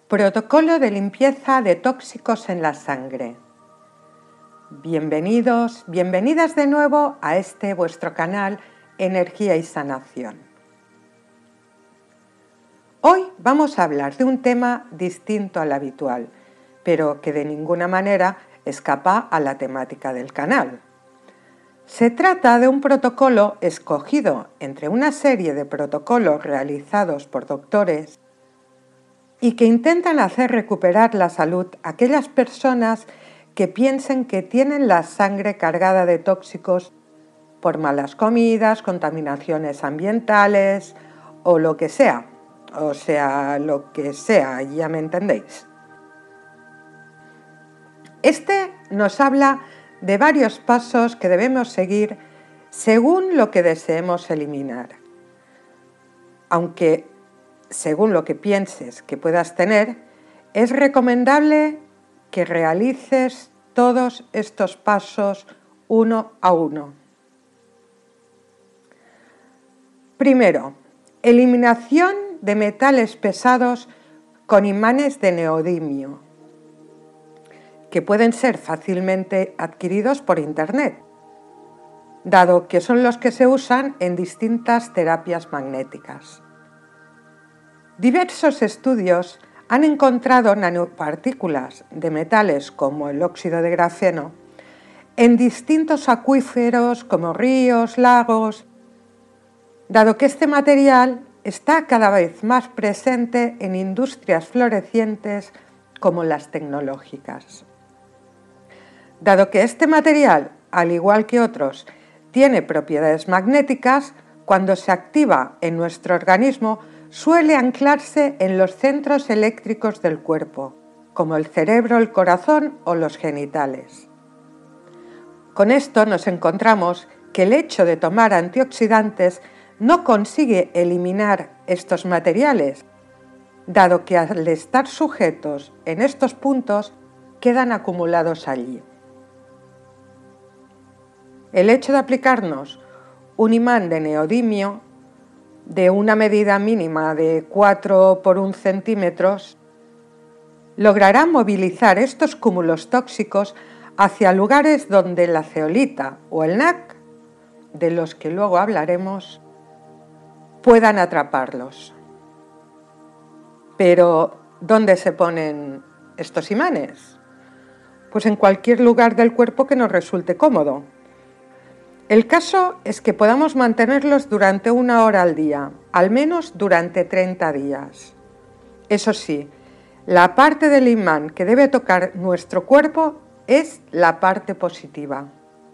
Protocolo de limpieza de tóxicos en la sangre. Bienvenidos, bienvenidas de nuevo a este vuestro canal Energía y Sanación. Hoy vamos a hablar de un tema distinto al habitual, pero que de ninguna manera escapa a la temática del canal. Se trata de un protocolo escogido entre una serie de protocolos realizados por doctores y que intentan hacer recuperar la salud a aquellas personas que piensen que tienen la sangre cargada de tóxicos por malas comidas, contaminaciones ambientales o lo que sea. Ya me entendéis. Este nos habla de varios pasos que debemos seguir según lo que deseemos eliminar. Aunque según lo que pienses que puedas tener, es recomendable que realices todos estos pasos uno a uno. Primero, eliminación de metales pesados con imanes de neodimio, que pueden ser fácilmente adquiridos por internet, dado que son los que se usan en distintas terapias magnéticas. Diversos estudios han encontrado nanopartículas de metales como el óxido de grafeno en distintos acuíferos como ríos, lagos, dado que este material está cada vez más presente en industrias florecientes como las tecnológicas. Dado que este material, al igual que otros, tiene propiedades magnéticas, cuando se activa en nuestro organismo suele anclarse en los centros eléctricos del cuerpo, como el cerebro, el corazón o los genitales. Con esto nos encontramos que el hecho de tomar antioxidantes no consigue eliminar estos materiales, dado que al estar sujetos en estos puntos quedan acumulados allí. El hecho de aplicarnos un imán de neodimio de una medida mínima de 4 por 1 centímetros logrará movilizar estos cúmulos tóxicos hacia lugares donde la zeolita o el NAC, de los que luego hablaremos, puedan atraparlos. Pero, ¿dónde se ponen estos imanes? Pues en cualquier lugar del cuerpo que nos resulte cómodo. El caso es que podamos mantenerlos durante 1 hora al día, al menos durante 30 días. Eso sí, la parte del imán que debe tocar nuestro cuerpo es la parte positiva.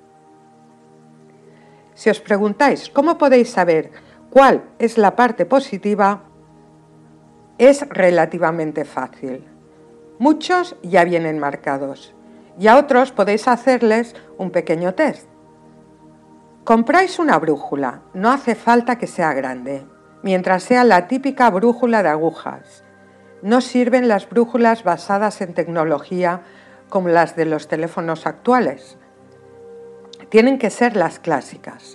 Si os preguntáis cómo podéis saber cuál es la parte positiva, es relativamente fácil. Muchos ya vienen marcados y a otros podéis hacerles un pequeño test. Compráis una brújula, no hace falta que sea grande, mientras sea la típica brújula de agujas. No sirven las brújulas basadas en tecnología como las de los teléfonos actuales. Tienen que ser las clásicas.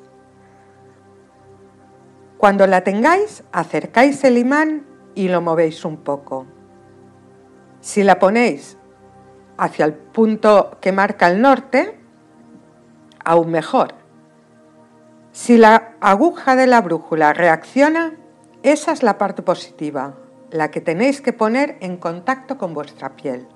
Cuando la tengáis, acercáis el imán y lo movéis un poco. Si la ponéis hacia el punto que marca el norte, aún mejor. Si la aguja de la brújula reacciona, esa es la parte positiva, la que tenéis que poner en contacto con vuestra piel.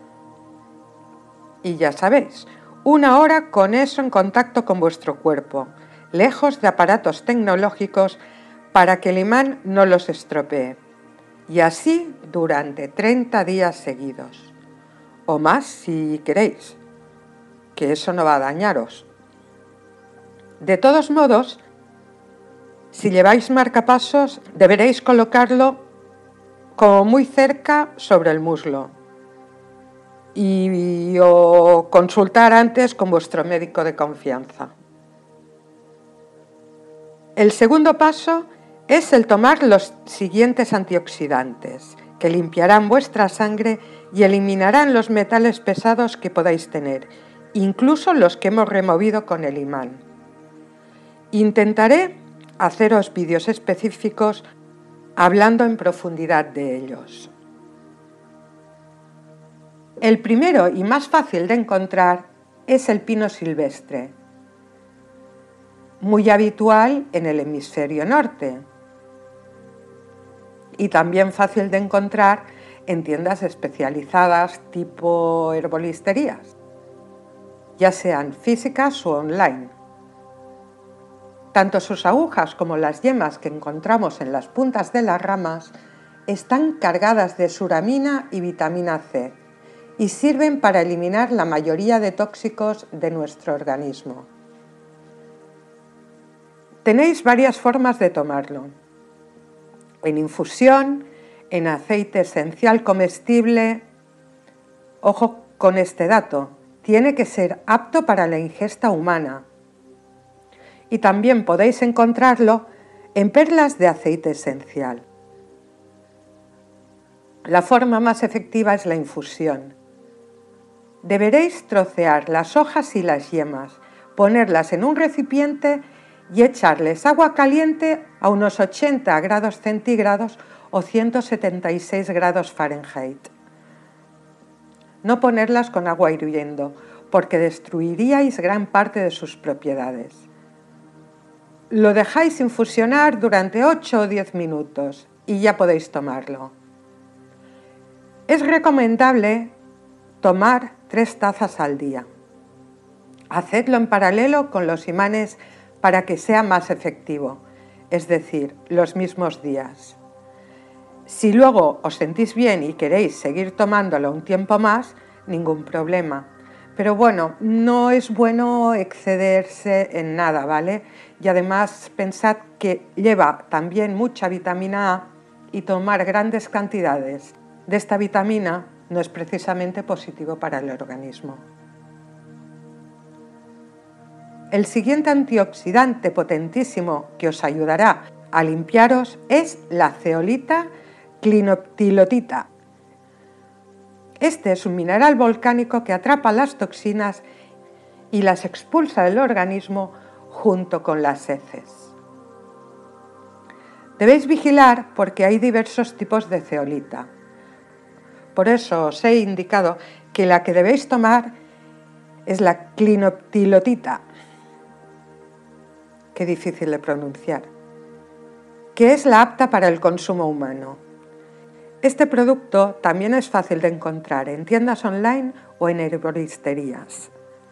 Y ya sabéis, 1 hora con eso en contacto con vuestro cuerpo, lejos de aparatos tecnológicos para que el imán no los estropee. Y así durante 30 días seguidos. O más si queréis, que eso no va a dañaros. De todos modos, si lleváis marcapasos, deberéis colocarlo como muy cerca sobre el muslo o consultar antes con vuestro médico de confianza. El segundo paso es el tomar los siguientes antioxidantes, que limpiarán vuestra sangre y eliminarán los metales pesados que podáis tener, incluso los que hemos removido con el imán. Intentaré haceros vídeos específicos hablando en profundidad de ellos. El primero y más fácil de encontrar es el pino silvestre, muy habitual en el hemisferio norte y también fácil de encontrar en tiendas especializadas tipo herbolisterías, ya sean físicas o online. Tanto sus agujas como las yemas que encontramos en las puntas de las ramas están cargadas de suramina y vitamina C y sirven para eliminar la mayoría de tóxicos de nuestro organismo. Tenéis varias formas de tomarlo: en infusión, en aceite esencial comestible. Ojo con este dato, tiene que ser apto para la ingesta humana. Y también podéis encontrarlo en perlas de aceite esencial. La forma más efectiva es la infusión. Deberéis trocear las hojas y las yemas, ponerlas en un recipiente y echarles agua caliente a unos 80 grados centígrados o 176 grados Fahrenheit. No ponerlas con agua hirviendo, porque destruiríais gran parte de sus propiedades. Lo dejáis infusionar durante 8 o 10 minutos y ya podéis tomarlo. Es recomendable tomar 3 tazas al día. Hacedlo en paralelo con los imanes para que sea más efectivo, es decir, los mismos días. Si luego os sentís bien y queréis seguir tomándolo un tiempo más, ningún problema. Pero bueno, no es bueno excederse en nada, ¿vale? Y además pensad que lleva también mucha vitamina A y tomar grandes cantidades de esta vitamina no es precisamente positivo para el organismo. El siguiente antioxidante potentísimo que os ayudará a limpiaros es la zeolita clinoptilotita. Este es un mineral volcánico que atrapa las toxinas y las expulsa del organismo junto con las heces. Debéis vigilar porque hay diversos tipos de zeolita. Por eso os he indicado que la que debéis tomar es la clinoptilotita, qué difícil de pronunciar, que es la apta para el consumo humano. Este producto también es fácil de encontrar en tiendas online o en herboristerías.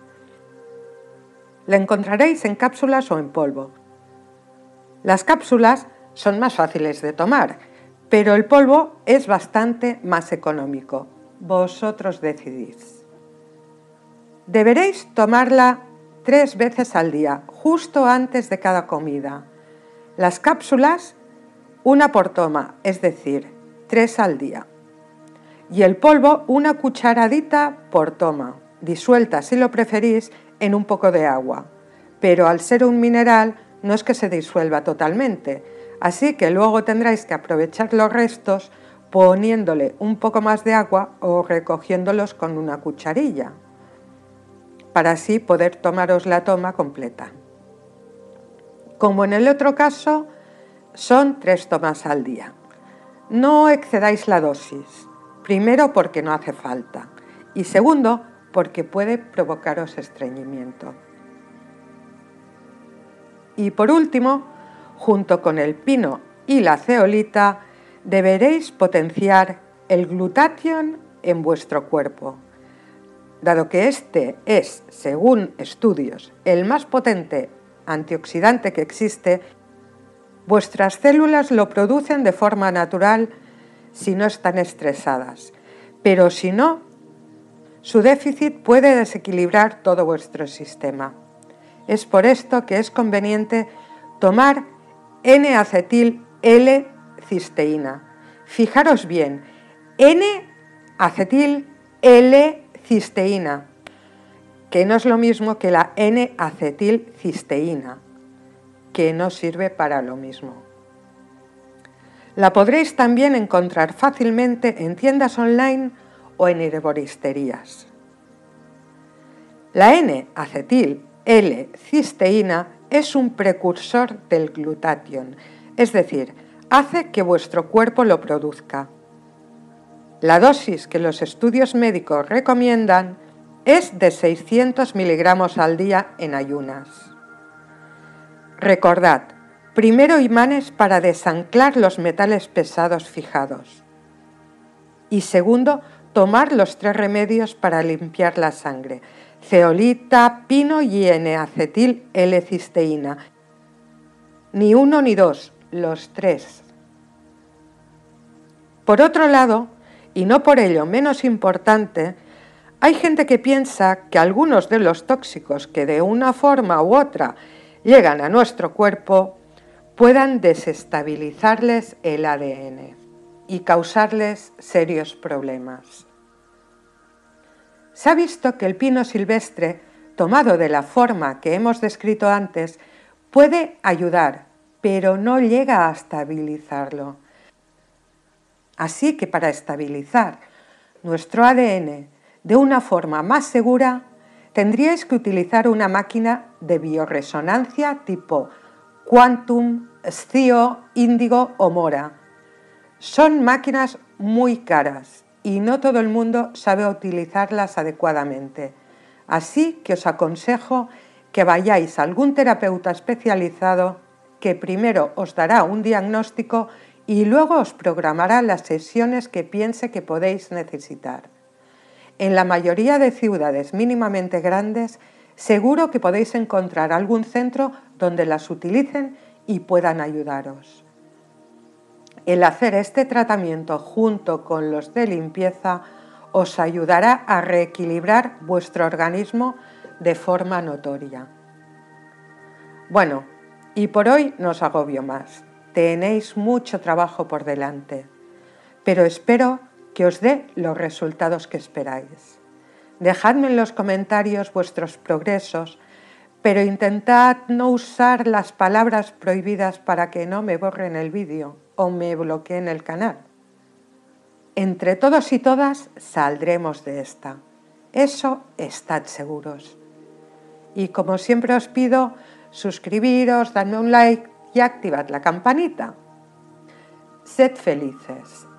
La encontraréis en cápsulas o en polvo. Las cápsulas son más fáciles de tomar, pero el polvo es bastante más económico. Vosotros decidís. Deberéis tomarla 3 veces al día, justo antes de cada comida. Las cápsulas, 1 por toma, es decir, 3 al día. Y el polvo, 1 cucharadita por toma, disuelta si lo preferís en un poco de agua. Pero al ser un mineral no es que se disuelva totalmente, así que luego tendréis que aprovechar los restos poniéndole un poco más de agua o recogiéndolos con una cucharilla, para así poder tomaros la toma completa. Como en el otro caso, son 3 tomas al día. No excedáis la dosis, primero porque no hace falta y segundo porque puede provocaros estreñimiento. Y por último, junto con el pino y la zeolita, deberéis potenciar el glutatión en vuestro cuerpo. Dado que este es, según estudios, el más potente antioxidante que existe, vuestras células lo producen de forma natural si no están estresadas, pero si no, su déficit puede desequilibrar todo vuestro sistema. Es por esto que es conveniente tomar N-acetil L-cisteína. Fijaros bien, N-acetil L-cisteína, que no es lo mismo que la N-acetilcisteína, que no sirve para lo mismo. La podréis también encontrar fácilmente en tiendas online o en herboristerías. La N-acetil L-cisteína es un precursor del glutatión, es decir, hace que vuestro cuerpo lo produzca. La dosis que los estudios médicos recomiendan es de 600 miligramos al día en ayunas. Recordad, primero imanes para desanclar los metales pesados fijados. Y segundo, tomar los 3 remedios para limpiar la sangre: zeolita, pino y N-acetil L-cisteína. Ni 1 ni 2, los 3. Por otro lado, y no por ello menos importante, hay gente que piensa que algunos de los tóxicos que de una forma u otra llegan a nuestro cuerpo puedan desestabilizarles el ADN y causarles serios problemas. Se ha visto que el pino silvestre, tomado de la forma que hemos descrito antes, puede ayudar, pero no llega a estabilizarlo. Así que para estabilizar nuestro ADN de una forma más segura, tendríais que utilizar una máquina de bioresonancia tipo Quantum, Scio, Índigo o Mora. Son máquinas muy caras y no todo el mundo sabe utilizarlas adecuadamente. Así que os aconsejo que vayáis a algún terapeuta especializado que primero os dará un diagnóstico y luego os programará las sesiones que piense que podéis necesitar. En la mayoría de ciudades mínimamente grandes, seguro que podéis encontrar algún centro donde las utilicen y puedan ayudaros. El hacer este tratamiento junto con los de limpieza os ayudará a reequilibrar vuestro organismo de forma notoria. Bueno, y por hoy no os agobio más. Tenéis mucho trabajo por delante, pero espero que os dé los resultados que esperáis. Dejadme en los comentarios vuestros progresos, pero intentad no usar las palabras prohibidas para que no me borren el vídeo o me bloqueen el canal. Entre todos y todas saldremos de esta. Eso estad seguros. Y como siempre os pido, suscribiros, dadme un like y activad la campanita. Sed felices.